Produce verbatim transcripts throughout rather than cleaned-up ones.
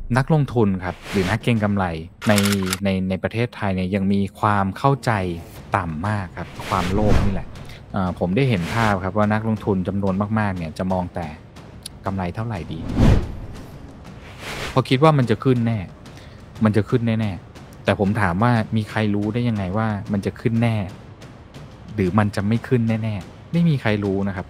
นักลงทุนครับหรือนักเก็งกำไรในในในประเทศไทยเนี่ยยังมีความเข้าใจต่ำมากครับความโลภนี่แหละเอ่อผมได้เห็นภาพครับว่านักลงทุนจำนวนมากๆเนี่ยจะมองแต่กำไรเท่าไรดีเพราะคิดว่ามันจะขึ้นแน่มันจะขึ้นแน่ๆแต่ผมถามว่ามีใครรู้ได้ยังไงว่ามันจะขึ้นแน่หรือมันจะไม่ขึ้นแน่ๆไม่มีใครรู้นะครับ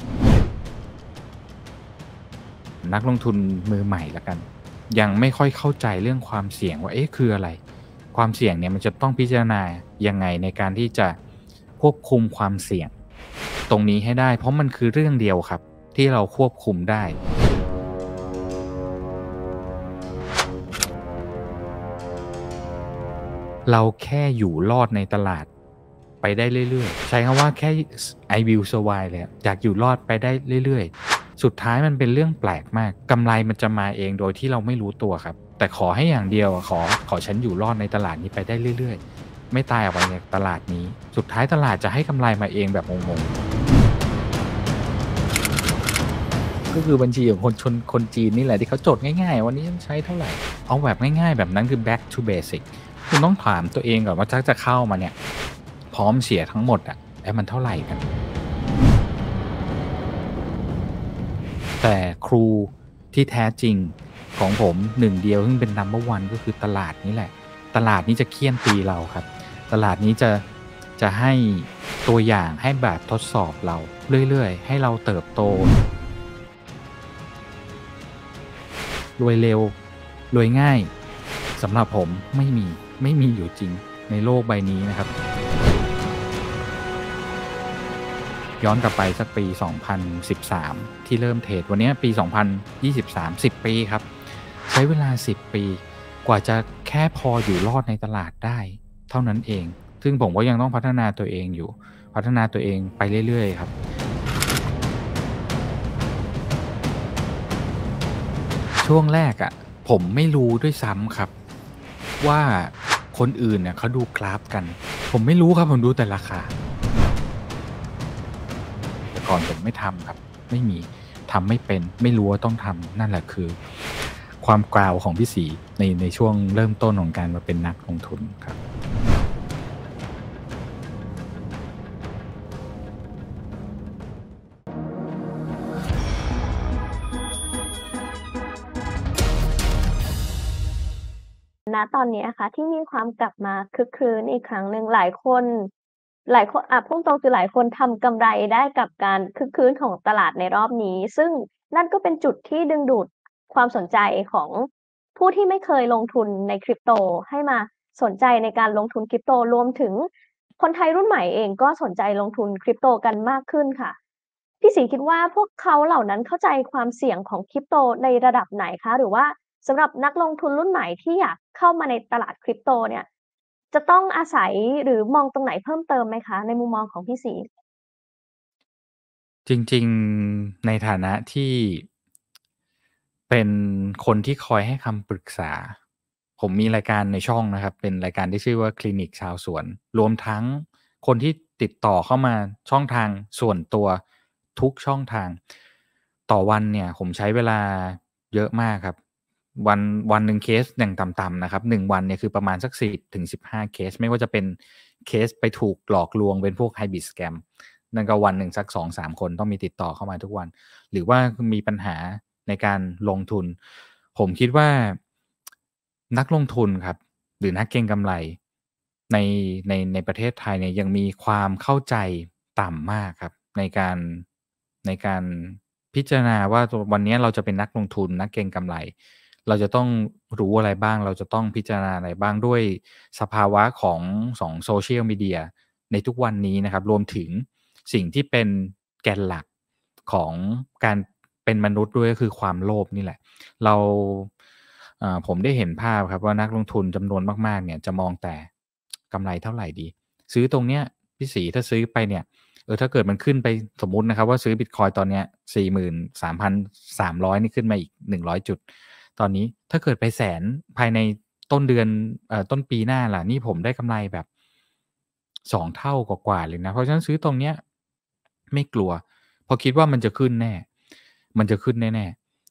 นักลงทุนมือใหม่แล้วกันยังไม่ค่อยเข้าใจเรื่องความเสี่ยงว่าเอ๊ะคืออะไรความเสี่ยงเนี่ยมันจะต้องพิจารณายังไงในการที่จะควบคุมความเสี่ยงตรงนี้ให้ได้เพราะมันคือเรื่องเดียวครับที่เราควบคุมได้เราแค่อยู่รอดในตลาดไปได้เรื่อยๆใช้คำว่าแค่ I will survive เลยอะอยากอยู่รอดไปได้เรื่อยๆสุดท้ายมันเป็นเรื่องแปลกมากกำไรมันจะมาเองโดยที่เราไม่รู้ตัวครับแต่ขอให้อย่างเดียวอะขอขอฉันอยู่รอดในตลาดนี้ไปได้เรื่อยๆไม่ตายออกไปจากตลาดนี้สุดท้ายตลาดจะให้กำไรมาเองแบบงงๆก็คือบัญชีของคนชนคนจีนนี่แหละที่เขาจดง่ายๆวันนี้ฉันใช้เท่าไรเอาแบบง่ายๆแบบนั้นคือ back to basic คุณต้องถามตัวเองก่อนว่าถ้าจะเข้ามาเนี่ยพร้อมเสียทั้งหมดอะแล้วมันเท่าไรกัน แต่ครูที่แท้จริงของผมหนึ่งเดียวซึ่งเป็น นัมเบอร์ วัน ก็คือตลาดนี่แหละตลาดนี้จะเคี่ยนตีเราครับตลาดนี้จะจะให้ตัวอย่างให้แบบทดสอบเราเรื่อยๆให้เราเติบโตรวยเร็วรวยง่ายสำหรับผมไม่มีไม่มีอยู่จริงในโลกใบนี้นะครับ ย้อนกลับไปสักปีสองพันสิบสามที่เริ่มเทรดวันนี้ปีสองพันยี่สิบสาม สิบปีครับใช้เวลาสิบปีกว่าจะแค่พออยู่รอดในตลาดได้เท่านั้นเองซึ่งผมก็ยังต้องพัฒนาตัวเองอยู่พัฒนาตัวเองไปเรื่อยๆครับช่วงแรกอะผมไม่รู้ด้วยซ้ำครับว่าคนอื่นเนี่ยเขาดูกราฟกันผมไม่รู้ครับผมดูแต่ราคา แต่ก่อนผมไม่ทำครับไม่มีทำไม่เป็นไม่รู้ว่าต้องทำนั่นแหละคือความกราวของพี่ศรีในในช่วงเริ่มต้นของการมาเป็นนักลงทุนครับณตอนนี้อะค่ะที่มีความกลับมาคึกครื้นอีกครั้งหนึ่งหลายคนหลายคนอ่าพูดตรงๆคือหลายคนทำกำไรได้กับการคึกครื้นของตลาดในรอบนี้ซึ่งนั่นก็เป็นจุดที่ดึงดูดความสนใจของผู้ที่ไม่เคยลงทุนใน Crypto ให้มาสนใจในการลงทุน Crypto รวมถึงคนไทยรุ่นใหม่เองก็สนใจลงทุน Crypto กันมากขึ้นค่ะพี่สิงห์คิดว่าพวกเขาเหล่านั้นเข้าใจความเสี่ยงของ Crypto ในระดับไหนคะหรือว่า สำหรับนักลงทุนรุ่นใหม่ที่อยากเข้ามาในตลาด Crypto เนี่ยจะต้องอาศัยหรือมองตรงไหนเพิ่มเติมไหมคะในมุมมองของพี่ศรีจริงๆในฐานะที่เป็นคนที่คอยให้คำปรึกษาผมมีรายการในช่องนะครับเป็นรายการที่ชื่อว่าคลินิกชาวสวนรวมทั้งคนที่ติดต่อเข้ามาช่องทางส่วนตัวทุกช่องทางต่อวันเนี่ยผมใช้เวลาเยอะมากครับวันวันหนึ่งเคสอย่างต่ำๆนะครับหนึ่งวันเนี่ยคือประมาณสักสิบถึงสิบห้าเคสไม่ว่าจะเป็นเคสไปถูกหลอกลวงเป็นพวก Hybrid Scam นั่นก็วันหนึ่งสักสองถึงสามคนต้องมีติดต่อเข้ามาทุกวันหรือว่ามีปัญหาในการลงทุนผมคิดว่านักลงทุนครับหรือนักเก็งกำไรในในในประเทศไทยเนี่ยยังมีความเข้าใจต่ำมากครับในการในการพิจารณาว่าตัววันนี้เราจะเป็นนักลงทุนนักเก็งกำไรเราจะต้องรู้อะไรบ้างเราจะต้องพิจารณาอะไรบ้างด้วยสภาวะของสอง Social Media ในทุกวันนี้นะครับรวมถึงสิ่งที่เป็นแกนหลักของการเป็นมนุษย์ด้วยก็คือความโลภนี่แหละเราเอ่อผมได้เห็นภาพครับว่านักลงทุนจำนวนมากๆเนี่ยจะมองแต่กำไรเท่าไรดีซื้อตรงเนี้ยพี่ศรีถ้าซื้อไปเนี่ยเออถ้าเกิดมันขึ้นไปสมมุตินะครับว่าซื้อบิตคอยน์ตอนเนี้ย สี่หมื่นสามพันสามร้อย นี่ขึ้นมาอีกหนึ่งร้อยจุดตอนนี้ถ้าเกิดไปแสนภายในต้นเดือนเอ่อต้นปีหน้าล่ะนี่ผมได้กำไรแบบสองเท่ากว่าๆเลยนะเพราะฉะนั้นซื้อตรงเนี้ยไม่กลัวเพราะคิดว่ามันจะขึ้นแน่มันจะขึ้นแน่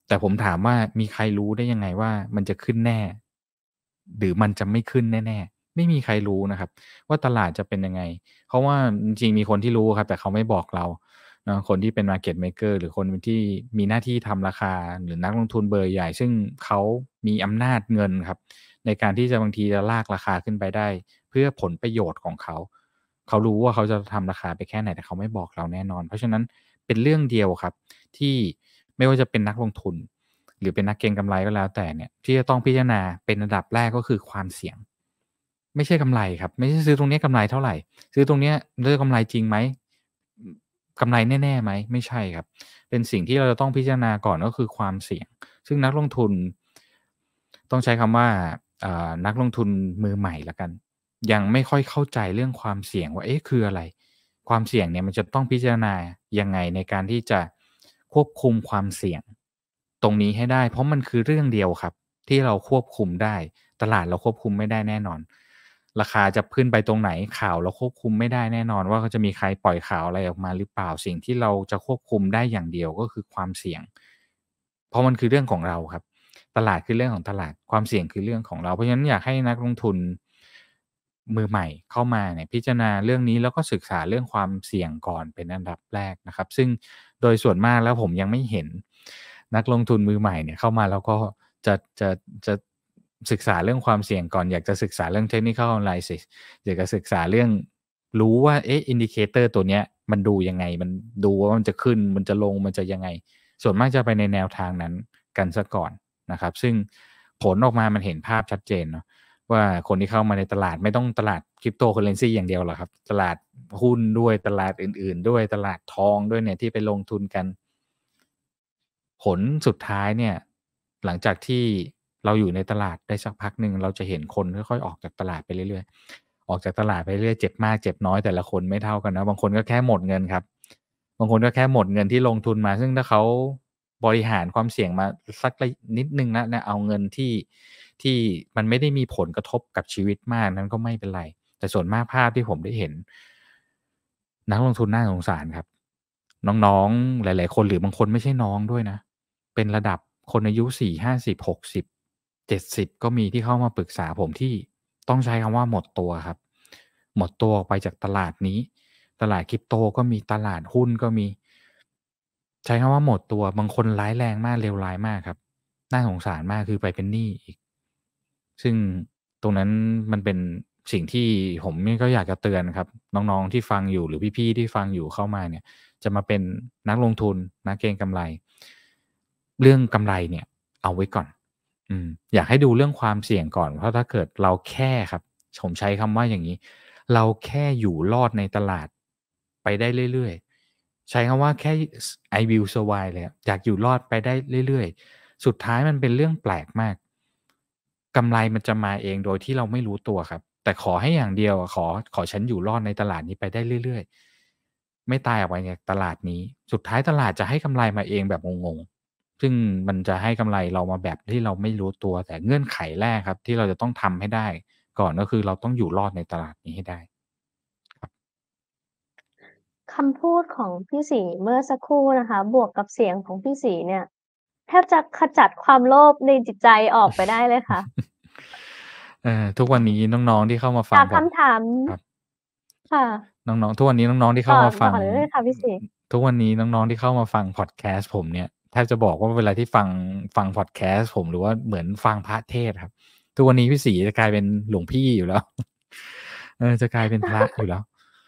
แต่ผมถามว่ามีใครรู้ได้ยังไงว่ามันจะขึ้นแน่ หรือมันจะไม่ขึ้นแน่ๆไม่มีใครรู้นะครับว่าตลาดจะเป็นยังไงเพราะว่าจริงๆมีคนที่รู้ครับแต่เขาไม่บอกเราเนาะคนที่เป็น Market Maker หรือคนที่มีหน้าที่ทำราคาหรือนักลงทุนเบอร์ใหญ่ซึ่งเขามีอำนาจเงินครับในการที่จะบางทีจะลากราคาขึ้นไปได้เพื่อผลประโยชน์ของเขาเขารู้ว่าเขาจะทำราคาไปแค่ไหนแต่เขาไม่บอกเราแน่นอนเพราะฉะนั้นเป็นเรื่องเดียวครับที่ไม่ว่าจะเป็นนักลงทุนหรือเป็นนักเก็งกำไรก็แล้วแต่เนี่ยที่จะต้องพิจารณาเป็นอันดับแรกก็คือความเสี่ยงไม่ใช่กำไรครับไม่ใช่ซื้อตรงนี้กำไรเท่าไรซื้อตรงเนี้ยแล้วจะกำไรจริงไหมอืมกำไรแน่ๆไหมไม่ใช่ครับเป็นสิ่งที่เราจะต้องพิจารณาก่อนก็คือความเสี่ยงซึ่งนักลงทุนต้องใช้คำว่าอ่านักลงทุนมือใหม่แล้วกันยังไม่ค่อยเข้าใจเรื่องความเสี่ยงว่าเอ๊ะคืออะไรความเสี่ยงเนี่ยมันจะต้องพิจารณายังไงในการที่จะควบคุมความเสี่ยงตรงนี้ให้ได้เพราะมันคือเรื่องเดียวครับที่เราควบคุมได้ตลาดเราควบคุมไม่ได้แน่นอนราคาจะขึ้นไปตรงไหนข่าวเราควบคุมไม่ได้แน่นอนว่าเขาจะมีใครปล่อยข่าวอะไรออกมาหรือเปล่าสิ่งที่เราจะควบคุมได้อย่างเดียวก็คือความเสี่ยงเพราะมันคือเรื่องของเราครับ ตลาดคือเรื่องของตลาดความเสี่ยงคือเรื่องของเราเพราะฉะนั้นอยากให้นักลงทุนมือใหม่เข้ามาเนี่ยพิจารณาเรื่องนี้แล้วก็ศึกษาเรื่องความเสี่ยงก่อนเป็นอันดับแรกนะครับซึ่งโดยส่วนมากแล้วผมยังไม่เห็นนักลงทุนมือใหม่เนี่ยเข้ามาแล้วก็จะจะจะศึกษาเรื่องความเสี่ยงก่อนอยากจะศึกษาเรื่อง Technical Analysis อยากจะศึกษาเรื่องรู้ว่าเอ๊ะ Indicator ตัวเนี้ยมันดูยังไงมันดูว่ามันจะขึ้นมันจะลงมันจะยังไงส่วนมากจะไปในแนวทางนั้นกันเสียก่อน นะครับซึ่งผลออกมามันเห็นภาพชัดเจนเนาะว่าคนที่เข้ามาในตลาดไม่ต้องตลาด Cryptocurrency อย่างเดียวหรอกครับตลาดหุ้นด้วยตลาดอื่นๆด้วยตลาดทองด้วยเนี่ยที่ไปลงทุนกันผลสุดท้ายเนี่ยหลังจากที่เราอยู่ในตลาดได้สักพักหนึ่งเราจะเห็นคนค่อยๆออกจากตลาดไปเรื่อยๆออกจากตลาดไปเรื่อยๆเจ็บมากเจ็บน้อยแต่ละคนไม่เท่ากันนะบางคนก็แค่หมดเงินครับบางคนก็แค่หมดเงินที่ลงทุนมาซึ่งถ้าเขาบริหารความเสี่ยงมาสักระนิดหนึ่งแล้วเนี่ยเอาเงินที่ที่มันไม่ได้มีผลกระทบกับชีวิตมากนั้นก็ไม่เป็นไรแต่ส่วนมากภาพที่ผมได้เห็นนักลงทุนน่าสงสารครับน้องๆหลายๆคนหรือบางคนไม่ใช่น้องด้วยนะ เป็นระดับคนอายุสี่ห้าสิบหกสิบเจ็ดสิบก็มีที่เข้ามาปรึกษาผมที่ต้องใช้คำว่าหมดตัวครับหมดตัวออกไปจากตลาดนี้ตลาด Crypto ก็มีตลาดหุ้นก็มีใช้คำว่าหมดตัวบางคนร้ายแรงมากเลวร้ายมากครับน่าสงสารมากคือไปเป็นหนี้อีกซึ่งตรงนั้นมันเป็นสิ่งที่ผมนี่ก็อยากจะเตือนครับน้องๆที่ฟังอยู่หรือพี่ๆที่ฟังอยู่เข้ามาเนี่ย จะมาเป็นนักลงทุนนักเก็งกำไรเรื่องกำไรเนี่ยเอาไว้ก่อนอืมอยากให้ดูเรื่องความเสี่ยงก่อนเพราะถ้าเกิดเราแค่ครับผมใช้คำว่าอย่างงี้เราแค่อยู่รอดในตลาดไปได้เรื่อยๆใช้คำว่าแค่ I will survive เลยอะอยากอยู่รอดไปได้เรื่อยๆสุดท้ายมันเป็นเรื่องแปลกมากกำไรมันจะมาเองโดยที่เราไม่รู้ตัวครับแต่ขอให้อย่างเดียวอะขอขอฉันอยู่รอดในตลาดนี้ไปได้เรื่อยๆ ไม่ตายออกไปจากตลาดนี้ สุดท้ายตลาดจะให้กำไรมาเองแบบงงๆ ซึ่งมันจะให้กำไรเรามาแบบที่เราไม่รู้ตัว แต่เงื่อนไขแรกครับที่เราจะต้องทำให้ได้ก่อนก็คือเราต้องอยู่รอดในตลาดนี้ให้ได้ครับคำพูดของพี่ศรีเมื่อสักครู่นะคะบวกกับเสียงของพี่ศรีเนี่ยแทบจะขจัดความโลภในจิตใจออกไปได้เลยค่ะเออทุกวันนี้น้องๆที่เข้ามาฟังจากพอดคำถามครับค่ะน้องๆทุกวันนี้น้องๆที่เข้าต่อมาฟังต่อเลยเลยค่ะพี่ศรีทุกวันนี้น้องๆที่เข้ามาฟังพอดแคสต์ผมเนี่ยแทบจะบอกว่าเวลาที่ฟังฟังพอดแคสต์ผมหรือว่าเหมือนฟังพระเทศน์ครับทุกวันนี้พี่ศรีจะกลายเป็นหลวงพี่อยู่แล้วเออจะกลายเป็นพระอยู่แล้ว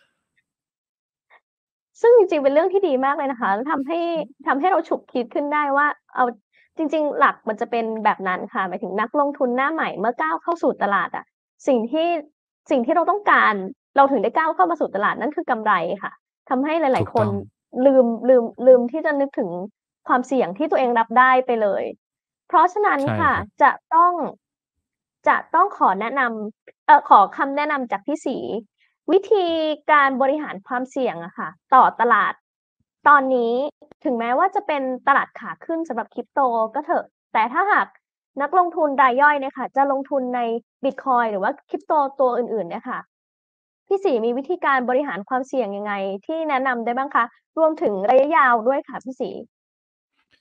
ซึ่งจริงๆเป็นเรื่องที่ดีมากเลยนะคะแล้วทำให้ทำให้เราฉุกคิดขึ้นได้ว่าเอาจริงๆหลักมันจะเป็นแบบนั้นค่ะหมายถึงนักลงทุนหน้าใหม่เมื่อก้าวเข้าสู่ตลาดอะสิ่งที่สิ่งที่เราต้องการเราถึงได้ก้าวเข้ามาสู่ตลาดนั่นคือกำไรค่ะทำให้หลายๆคนถูกต้องลืมลืมลืมที่จะนึกถึงความเสี่ยงที่ตัวเองรับได้ไปเลยเพราะฉะนั้นใช่ค่ะครับจะต้องจะต้องขอแนะนำเอ่อขอคำแนะนำจากพี่ศรี วิธีการบริหารความเสี่ยงอะค่ะต่อตลาดตอนนี้ถึงแม้ว่าจะเป็นตลาดขาขึ้นสำหรับ Crypto ก็เถอะแต่ถ้าหากนักลงทุนรายย่อยเนี่ยค่ะจะลงทุนในบิตคอยน์หรือว่า Crypto ตัวอื่นๆเนี่ยค่ะพี่ศรีมีวิธีการบริหารความเสี่ยงยังไงที่แนะนำได้บ้างคะรวมถึงระยะยาวด้วยค่ะพี่ศรี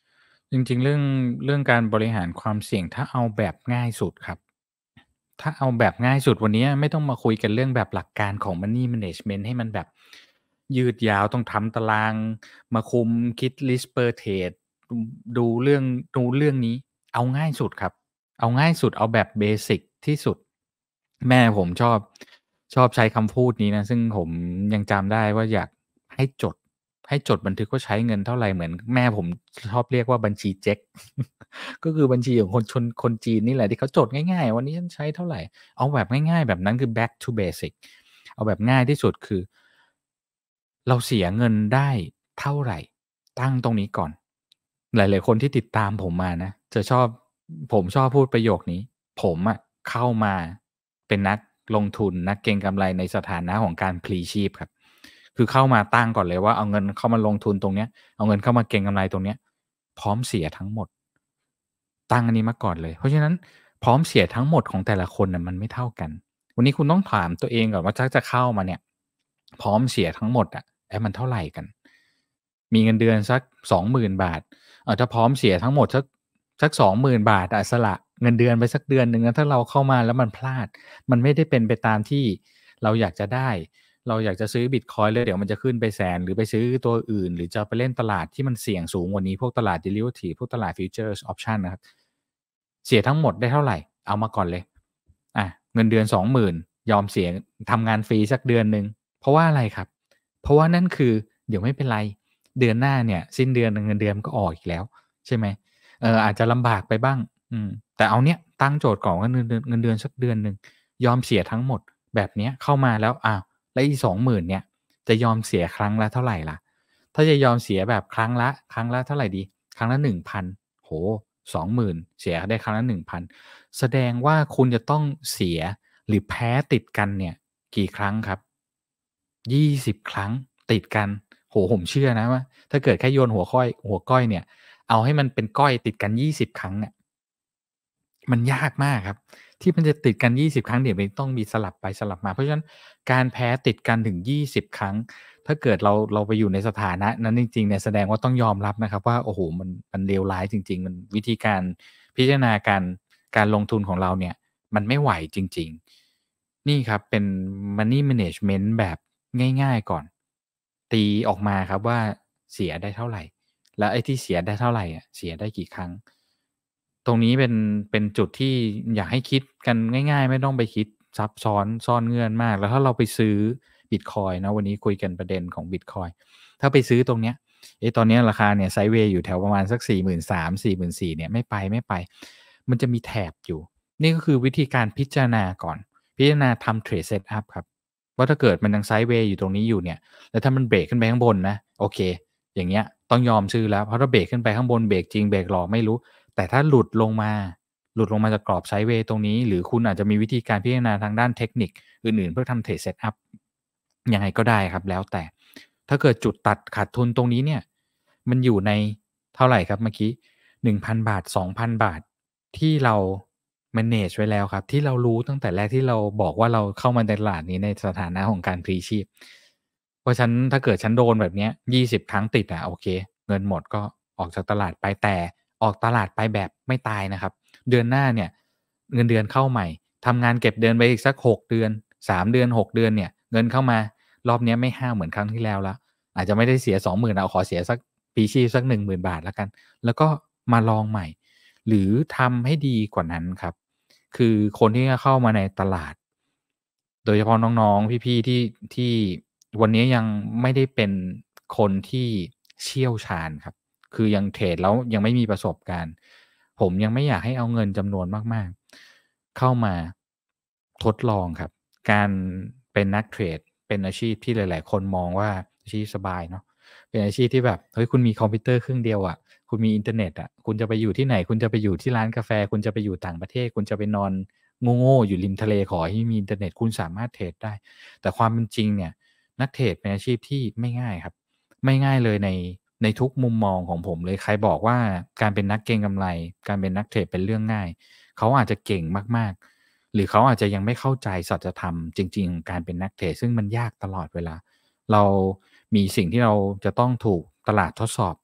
จริง ๆ เรื่อง เรื่องการบริหารความเสี่ยง ถ้าเอาแบบง่ายสุดครับ ถ้าเอาแบบง่ายสุดวันเนี้ยไม่ต้องมาคุยกันเรื่องแบบหลักการของ Money Management ให้มันแบบยืดยาว ต้องทำตารางมาคุม คิด Risk per trade ดู ดูเรื่องนู้นเรื่องนี้ เอาง่ายสุดครับ เอาง่ายสุด เอาแบบเบสิกที่สุด แม่ผมชอบ ชอบใช้คำพูดนี้นะ ซึ่งผมยังจำได้ว่าอยากให้จด ให้จดบันทึกว่าใช้เงินเท่าไร เหมือนแม่ผมชอบเรียกว่าบัญชีเจ๊ก ก็คือบัญชีของคนชน คนจีนนี่แหละที่เขาจดง่าย ๆ วันนี้ฉันใช้เท่าไร เอาแบบง่าย ๆ แบบนั้นคือ back to basic เอาแบบง่ายที่สุดคือ เราเสียเงินได้เท่าไร ตั้งตรงนี้ก่อน หลาย ๆ คนที่ติดตามผมมานะ จะชอบ ผมชอบพูดประโยคนี้ ผมอะเข้ามาเป็นนักลงทุน นักเก็งกำไรในสถานะของการพลีชีพครับ คือเข้ามาตั้งก่อนเลยว่าเอาเงินเข้ามาลงทุนตรงเนี้ย เอาเงินเข้ามาเก็งกำไรตรงเนี้ย พร้อมเสียทั้งหมด ตั้งอันนี้มาก่อนเลย เพราะฉะนั้นพร้อมเสียทั้งหมดของแต่ละคนน่ะมันไม่เท่ากัน วันนี้คุณต้องถามตัวเองก่อนว่าถ้าจะเข้ามาเนี่ย พร้อมเสียทั้งหมดอะ เอ๊ะ มันเท่าไรกัน มีเงินเดือนสัก สองหมื่น บาท เอ่อ ถ้าพร้อมเสียทั้งหมดสัก สัก สองหมื่น บาทอะ สละเงินเดือนไปสักเดือนหนึ่งนะ ถ้าเราเข้ามาแล้วมันพลาด มันไม่ได้เป็นไปตามที่เราอยากจะได้ เราอยากจะซื้อบิตคอยน์แล้วเดี๋ยวมันจะขึ้นไปแสน หรือไปซื้อตัวอื่น หรือจะไปเล่นตลาดที่มันเสี่ยงสูงกว่านี้ พวกตลาด Derivative พวกตลาด Futures Option นะครับ เสียทั้งหมดได้เท่าไร เอามาก่อนเลย อะ เงินเดือน สองหมื่น ยอมเสีย ทำงานฟรีสักเดือนหนึ่ง เพราะว่าอะไรครับ เพราะว่านั่นคือเดี๋ยวไม่เป็นไร เดือนหน้าเนี่ยสิ้นเดือนเงินเดือนมันก็ออกอีกแล้ว ใช่ไหม เอ่อ อาจจะลำบากไปบ้าง อืม แต่เอาเนี่ยตั้งโจทย์ก่อนว่าเงินเดือน เงินเดือนสักเดือนหนึ่ง ยอมเสียทั้งหมดแบบเนี้ยเข้ามาแล้ว อ้าว แล้วอีก สองหมื่น เนี่ยจะยอมเสียครั้งละเท่าไรล่ะ ถ้าจะยอมเสียแบบครั้งละ ครั้งละเท่าไรดี ครั้งละ หนึ่งพัน โอ้โฮ สองหมื่น เสียได้ครั้งละ หนึ่งพัน แสดงว่าคุณจะต้องเสียหรือแพ้ติดกันเนี่ยกี่ครั้งครับ ยี่สิบ ครั้งติดกัน โอ้โฮ ผมเชื่อนะว่าถ้าเกิดแค่โยนหัวค้อย หัวก้อยเนี่ย เอาให้มันเป็นก้อยติดกัน ยี่สิบ ครั้งเนี่ย มันยากมากครับ ที่มันจะติดกัน ยี่สิบ ครั้ง เดี๋ยวมันต้องมีสลับไปสลับมา เพราะฉะนั้นการแพ้ติดกันถึง ยี่สิบ ครั้ง ถ้าเกิดเรา เราไปอยู่ในสถานะนั้นจริง ๆ เนี่ย แสดงว่าต้องยอมรับนะครับว่า โอ้โฮ มัน มันเลวร้ายจริง ๆ มัน วิธีการพิจารณาการ การลงทุนของเราเนี่ยมันไม่ไหวจริง ๆ นี่ครับเป็น Money Management แบบง่าย ๆ ก่อน ตีออกมาครับว่าเสียได้เท่าไร แล้วไอ้ที่เสียได้เท่าไรอะ เสียได้กี่ครั้ง ตรงนี้เป็น เป็นจุดที่อยากให้คิดกันง่าย ๆ ไม่ต้องไปคิดซับซ้อนซ่อนเงื่อนมาก แล้วถ้าเราไปซื้อบิตคอยน์นะ วันนี้คุยกันประเด็นของบิตคอยน์ ถ้าไปซื้อตรงเนี้ย เอ๊ะ ตอนเนี้ยราคาเนี่ยไซด์เวย์อยู่แถวประมาณสัก สี่หมื่นสาม สี่หมื่นสี่ เนี่ย ไม่ไป ๆ มันจะมีแถบอยู่ นี่ก็คือวิธีการพิจารณาก่อน พิจารณาทำเทรด Setup ครับ ว่าถ้าเกิดมันยังไซด์เวย์อยู่ตรงนี้อยู่เนี่ย แล้วถ้ามันเบรกขึ้นไปข้างบนนะ โอเค อย่างเงี้ยต้องยอมซื้อแล้ว เพราะถ้าเบรกขึ้นไปข้างบน เบรกจริงเบรกหลอกไม่รู้ แต่ถ้าหลุดลงมา หลุดลงมาจากกรอบไซด์เวย์ตรงนี้ หรือคุณอาจจะมีวิธีการพิจารณาทางด้านเทคนิคอื่น ๆ เพื่อทำเทรด Setup ยังไงก็ได้ครับ แล้วแต่ ถ้าเกิดจุดตัดขาดทุนตรงนี้เนี่ย มันอยู่ในเท่าไรครับเมื่อกี้ หนึ่งพัน บาท สองพัน บาท ที่เรา manage ไว้แล้วครับ ที่เรารู้ตั้งแต่แรกที่เราบอกว่าเราเข้ามาในตลาดนี้ในสถานะของการพลีชีพ เพราะฉัน ถ้าเกิดฉันโดนแบบเนี้ย ยี่สิบ ครั้งติดอะ โอเค เงินหมดก็ออกจากตลาดไป แต่ออกตลาดไปแบบไม่ตายนะครับ เดือนหน้าเนี่ยเงินเดือนเข้าใหม่ ทำงานเก็บเดือนไปอีกสัก หก เดือน สาม เดือน หก เดือนเนี่ย เงินเข้ามารอบเนี้ยไม่ห้าวเหมือนครั้งที่แล้วแล้ว อาจจะไม่ได้เสีย สองหมื่น เอาขอเสียสักพลีชีพสัก หนึ่งหมื่น บาทแล้วกัน แล้วก็มาลองใหม่ หรือทำให้ดีกว่านั้นครับ คือคนที่จะเข้ามาในตลาด โดยเฉพาะน้อง ๆ พี่ ๆ ที่ ที่วันนี้ยังไม่ได้เป็นคนที่เชี่ยวชาญครับ คือยังเทรดแล้วยังไม่มีประสบการณ์ ผมยังไม่อยากให้เอาเงินจำนวนมาก ๆ เข้ามาทดลองครับ การเป็นนักเทรดเป็นอาชีพที่หลาย ๆ คนมองว่าอาชีพสบายเนาะ เป็นอาชีพที่แบบ เฮ้ย คุณมีคอมพิวเตอร์เครื่องเดียวอะ คุณมีอินเทอร์เน็ตอะ คุณจะไปอยู่ที่ไหน คุณจะไปอยู่ที่ร้านกาแฟ คุณจะไปอยู่ต่างประเทศ คุณจะไปนอนโง่ ๆ อยู่ริมทะเล ขอให้มีอินเทอร์เน็ต คุณสามารถเทรดได้ แต่ความเป็นจริงเนี่ย นักเทรดเป็นอาชีพที่ไม่ง่ายครับ ไม่ง่ายเลยใน ในทุกมุมมองของผมเลย ใครบอกว่าการเป็นนักเก็งกำไร การเป็นนักเทรดเป็นเรื่องง่าย เขาอาจจะเก่งมาก ๆ หรือเขาอาจจะยังไม่เข้าใจสัจธรรมจริง ๆ ของการเป็นนักเทรด ซึ่งมันยากตลอดเวลา เรามีสิ่งที่เราจะต้องถูกตลาดทดสอบ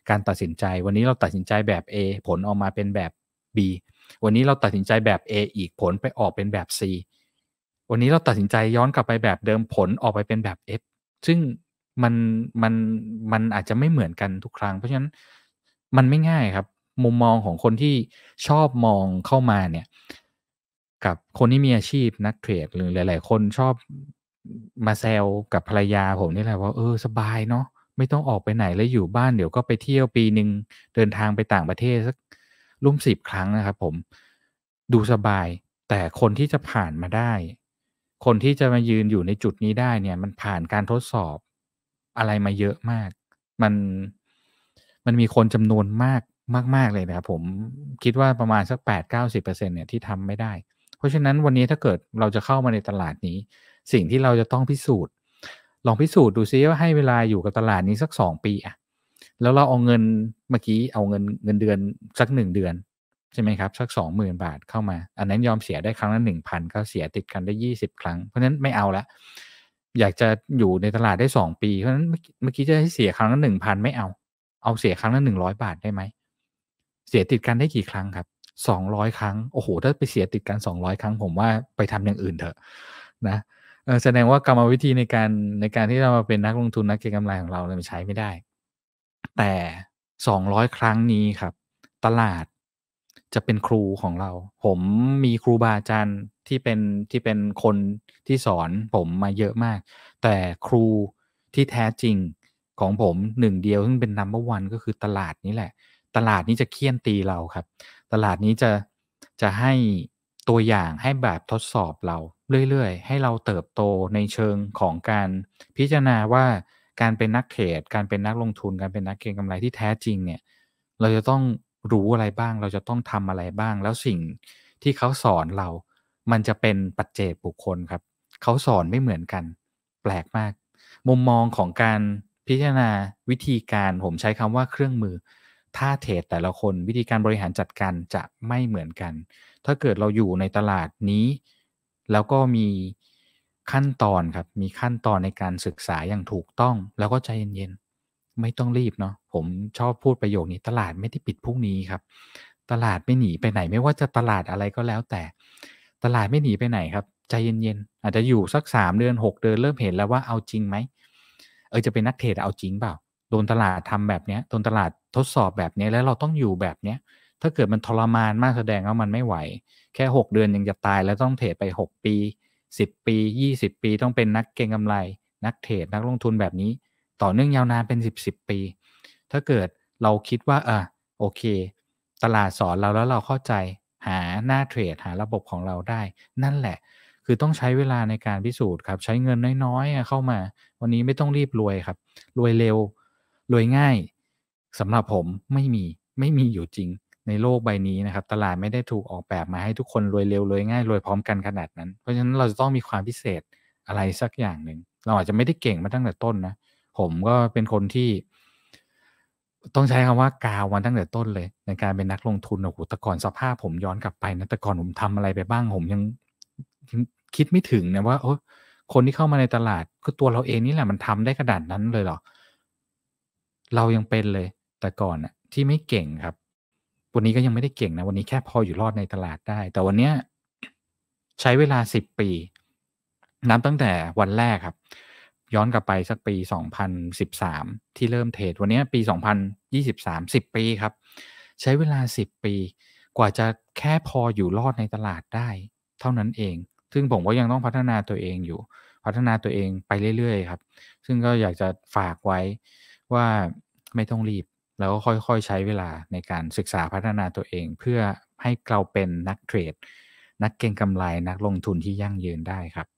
การตัดสินใจวันนี้เราตัดสินใจแบบ A ผลออกมาเป็นแบบ B วันนี้เราตัดสินใจแบบ A อีกผลไปออกเป็นแบบ C วันนี้เราตัดสินใจย้อนกลับไปแบบเดิมผลออกไปเป็นแบบ F ซึ่งมันมันมันอาจจะไม่เหมือนกันทุกครั้งเพราะฉะนั้นมันไม่ง่ายครับมุมมองของคนที่ชอบมองเข้ามาเนี่ยกับคนที่มีอาชีพนักเทรดหรือหลายๆคนชอบมาแซวกับภรรยาผมนี่แหละว่าเออสบายเนาะไม่ต้องออกไปไหนแล้วอยู่บ้านเดี๋ยวก็ไปเที่ยวปีหนึ่งเดินทางไปต่างประเทศสักร่วมสิบครั้งนะครับผมดูสบายแต่คนที่จะผ่านมาได้คนที่จะมายืนอยู่ในจุดนี้ได้เนี่ยมันผ่านการทดสอบอะไรมาเยอะมากมันมันมีคนจำนวนมากมากๆเลยนะครับผมคิดว่าประมาณสักแปดถึงเก้าสิบเปอร์เซ็นต์เปอร์เซ็นต์เนี่ยที่ทำไม่ได้เพราะฉะนั้นวันนี้ถ้าเกิดเราจะเข้ามาในตลาดนี้สิ่งที่เราจะต้องพิสูจน์ลองพิสูจน์ดูซิว่าให้เวลาอยู่กับตลาดนี้สักสองปีอะแล้วเราเอาเงินเมื่อกี้เอาเงินเงินเดือนสักหนึ่งเดือนใช่ไหมครับสัก สองหมื่น บาทเข้ามาอันนั้นยอมเสียได้ครั้งละ หนึ่งพัน ก็เสียติดกันได้ยี่สิบครั้งเพราะฉะนั้นไม่เอาแล้วอยากจะอยู่ในตลาดได้สองปีเพราะฉะนั้นเมื่อกี้เมื่อกี้จะให้เสียครั้งละ หนึ่งพัน ไม่เอาเอาเสียครั้งละหนึ่งร้อยบาทได้ไหมเสียติดกันได้กี่ครั้งครับสองร้อยครั้งโอ้โฮถ้าไปเสียติดกันสองร้อยครั้งผมว่าไปทำอย่างอื่นเถอะนะเออแสดงว่ากรรมวิธีในการในการที่เรามาเป็นนักลงทุนนักเก็งกำไรของเราเนี่ยมันใช้ไม่ได้แต่สองร้อยครั้งนี้ครับตลาดจะเป็นครูของเราผมมีครูบาอาจารย์ที่เป็นที่เป็นคนที่สอนผมมาเยอะมากแต่ครูที่แท้จริงของผมหนึ่งเดียวซึ่งเป็น นัมเบอร์ วัน ก็คือตลาดนี่แหละตลาดนี้จะเคี่ยนตีเราครับตลาดนี้จะจะให้ตัวอย่างให้แบบทดสอบเราเรื่อยๆให้เราเติบโตในเชิงของการพิจารณาว่าการเป็นนักเทรดการเป็นนักลงทุนการเป็นนักเก็งกำไรที่แท้จริงเนี่ยเราจะต้องรู้อะไรบ้างเราจะต้องทำอะไรบ้างแล้วสิ่งที่เขาสอนเรามันจะเป็นปัจเจกบุคคลครับเขาสอนไม่เหมือนกันแปลกมากมุมมองของการพิจารณาวิธีการผมใช้คำว่าเครื่องมือท่าเทรดแต่ละคนวิธีการบริหารจัดการจะไม่เหมือนกัน ถ้าเกิดเราอยู่ในตลาดนี้แล้วก็มีขั้นตอนครับมีขั้นตอนในการศึกษาอย่างถูกต้องแล้วก็ใจเย็นๆไม่ต้องรีบเนาะผมชอบพูดประโยคนี้ตลาดไม่ได้ปิดพรุ่งนี้ครับตลาดไม่หนีไปไหนไม่ว่าจะตลาดอะไรก็แล้วแต่ตลาดไม่หนีไปไหนครับใจเย็นๆอาจจะอยู่สักสามเดือนหกเดือนเริ่มเห็นแล้วว่าเอาจริงไหมเออจะเป็นนักเทรดเอาจริงเปล่าโดนตลาดทำแบบเนี้ยโดนตลาดทดสอบแบบเนี้ยแล้วเราต้องอยู่แบบเนี้ยถ้าเกิดมันทรมานมากแสดงว่ามันไม่ไหว แค่หกเดือนยังจะตายแล้วต้องเทรดไปหกปีสิบปียี่สิบปีต้องเป็นนักเก็งกำไรนักเทรดนักลงทุนแบบนี้ต่อเนื่องยาวนานเป็นสิบๆปีถ้าเกิดเราคิดว่าอาโอเคตลาดสอนเราแล้วเราเข้าใจหาหน้าเทรดหาระบบของเราได้นั่นแหละคือต้องใช้เวลาในการพิสูจน์ครับใช้เงินน้อยๆอะเข้ามาวันนี้ไม่ต้องรีบรวยครับรวยเร็วรวยง่ายสำหรับผมไม่มีไม่มีอยู่จริง ในโลกใบนี้นะครับตลาดไม่ได้ถูกออกแบบมาให้ทุกคนรวยเร็วรวยง่ายรวยพร้อมกันขนาดนั้นเพราะฉะนั้นเราจะต้องมีความพิเศษอะไรสักอย่างหนึ่งเราอาจจะไม่ได้เก่งมาตั้งแต่ต้นนะผมก็เป็นคนที่ต้องใช้คำว่ากาวมาตั้งแต่ต้นเลยในการเป็นนักลงทุนโอ้โฮแต่ก่อนสภาพผมย้อนกลับไปนะแต่ก่อนผมทำอะไรไปบ้างผมยังยังคิดไม่ถึงนะว่าโอ๊ยคนที่เข้ามาในตลาดก็ตัวเราเองนี่แหละมันทำได้ขนาดนั้นเลยเหรอ เรายังเป็นเลยแต่ก่อนน่ะที่ไม่เก่งครับวันนี้ก็ยังไม่ได้เก่งนะวันนี้แค่พออยู่รอดในตลาดได้แต่วันเนี้ยใช้เวลาสิบปีนับตั้งแต่วันแรกครับย้อนกลับไปสักปีสองพันสิบสามที่เริ่มเทรดวันเนี้ยปีสองพันยี่สิบสาม สิบปีครับใช้เวลาสิบปีกว่าจะแค่พออยู่รอดในตลาดได้เท่านั้นเองซึ่งผมก็ยังต้องพัฒนาตัวเองอยู่พัฒนาตัวเองไปเรื่อยๆครับซึ่งก็อยากจะฝากไว้ ว่าไม่ต้องรีบแล้วก็ค่อยๆใช้เวลาในการศึกษาพัฒนาตัวเองเพื่อให้เราเป็นนักเทรดนักเก็งกำไรนักลงทุนที่ยั่งยืนได้ครับ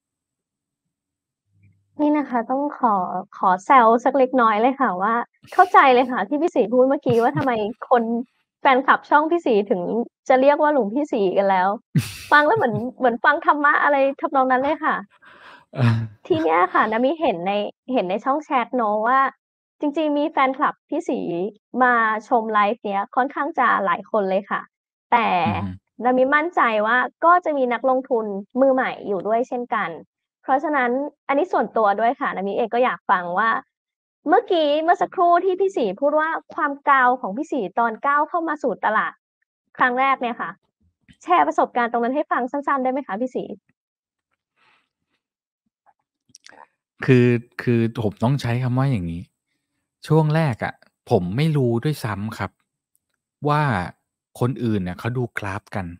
นี่นะคะต้องขอขอแซวสักเล็กน้อยเลยค่ะว่าเข้าใจเลยค่ะที่พี่ศรีพูดเมื่อกี้ว่าทำไมคนแฟนคลับช่องพี่ศรีถึงจะเรียกว่าหลวงพี่ศรีกันแล้วฟังแล้วเหมือนเหมือนฟังธรรมะอะไรทำนองนั้นเลยค่ะ ทีเนี้ยค่ะนามิเห็นในเห็นในช่องแชตเนาะว่าจริงๆมีแฟนคลับพี่ศรีมาชมไลฟ์เนี้ยค่อนข้างจะหลายคนเลยค่ะแต่อือฮึนามิมั่นใจว่าก็จะมีนักลงทุนมือใหม่อยู่ด้วยเช่นกันเพราะฉะนั้นอันนี้ส่วนตัวด้วยค่ะนามิเองก็อยากฟังว่าเมื่อกี้ เมื่อสักครู่ที่พี่ศรีพูดว่า ความกาวของพี่ศรีตอนก้าวเข้ามาสู่ตลาดครั้งแรกเนี่ยค่ะ แชร์ประสบการณ์ตรงนั้นให้ฟังสั้น ๆ ได้ไหมคะพี่ศรี? คือ คือผมต้องใช้คำว่าอย่างงี้ ช่วงแรกอะผมไม่รู้ด้วยซ้ำครับว่าคนอื่นเนี่ยเขาดูกราฟกัน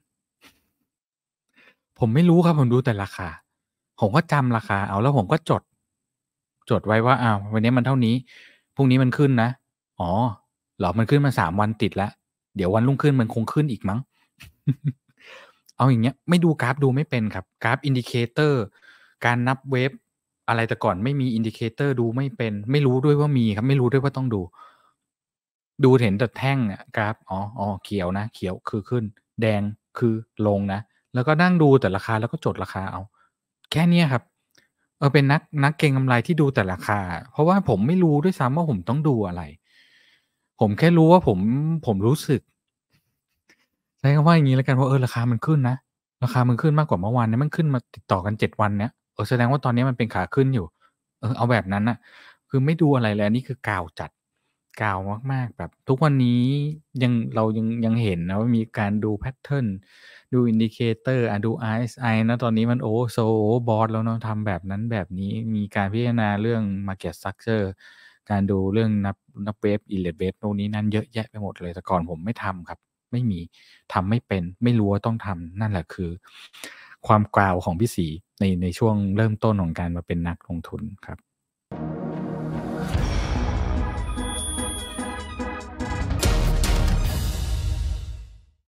ผมไม่รู้ครับ ผมดูแต่ราคา ผมก็จำราคาเอา แล้วผมก็จด จดไว้ว่า อ้าว วันนี้มันเท่านี้ พรุ่งนี้มันขึ้นนะ อ๋อ เหรอ มันขึ้นมา สาม วันติดแล้ว เดี๋ยววันรุ่งขึ้นมันคงขึ้นอีกมั้ง เอาอย่างเงี้ย ไม่ดูกราฟดูไม่เป็นครับ กราฟ indicator การนับเวฟอะไร แต่ก่อนไม่มี indicator ดูไม่เป็น ไม่รู้ด้วยว่ามีครับ ไม่รู้ด้วยว่าต้องดู ดูเห็นแต่แท่งอะกราฟ อ๋อ อ๋อ เขียวนะ เขียวคือขึ้น แดงคือลงนะ แล้วก็นั่งดูแต่ราคา แล้วก็จดราคาเอา แค่เนี้ยครับ เออ เป็นนัก นักเก็งกำไรที่ดูแต่ราคาอะ เพราะว่าผมไม่รู้ด้วยซ้ำว่าผมต้องดูอะไร ผมแค่รู้ว่าผม ผมรู้สึก ใช้คำว่าอย่างงี้แล้วกันว่า เออ ราคามันขึ้นนะ ราคามันขึ้นมากกว่าเมื่อวานนะ มันขึ้นมาติดต่อกัน เจ็ด วันเนี้ย เออ แสดงว่าตอนนี้มันเป็นขาขึ้นอยู่ เออ เอาแบบนั้นน่ะ คือไม่ดูอะไรเลย อันนี้คือกาวจัด กาวมาก ๆ แบบทุกวันนี้ยัง เรายัง ยังเห็นนะว่ามีการดู แพตเทิร์น ดู indicator อะ ดู อาร์ เอส ไอ นะ ตอนนี้มัน โอ้ so overbought แล้วเนาะ ทำแบบนั้นแบบนี้ มีการพิจารณาเรื่อง market structure การดูเรื่องนับ นับเวฟ elliott wave นู่นนี่นั่นเยอะแยะไปหมดเลย แต่ก่อนผมไม่ทำครับ ไม่มี ทำไม่เป็น ไม่รู้ว่าต้องทำ นั่นแหละคือ ความกาวของพี่ศรีใน ในช่วงเริ่มต้นของการมาเป็นนักลงทุนครับ